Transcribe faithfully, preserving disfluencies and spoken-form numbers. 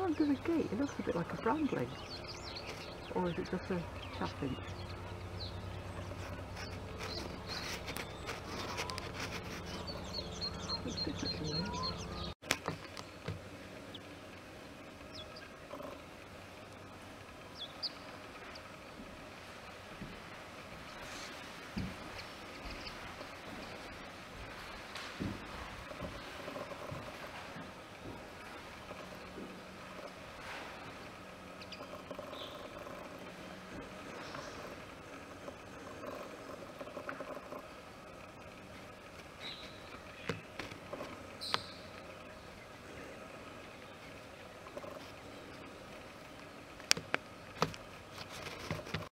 under the gate? It looks a bit like a brambling. Or is it just a chaffinch?